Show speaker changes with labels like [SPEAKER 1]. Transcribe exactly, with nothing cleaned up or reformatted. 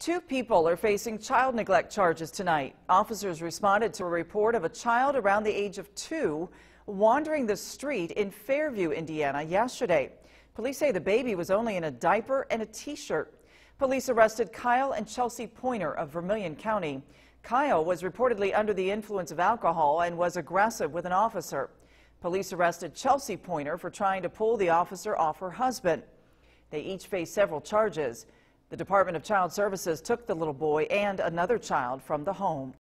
[SPEAKER 1] Two people are facing child neglect charges tonight. Officers responded to a report of a child around the age of two wandering the street in Fairview, Indiana yesterday. Police say the baby was only in a diaper and a t-shirt. Police arrested Kyle and Chelsea Pointer of Vermillion County. Kyle was reportedly under the influence of alcohol and was aggressive with an officer. Police arrested Chelsea Pointer for trying to pull the officer off her husband. They each face several charges. The Department of Child Services took the little boy and another child from the home.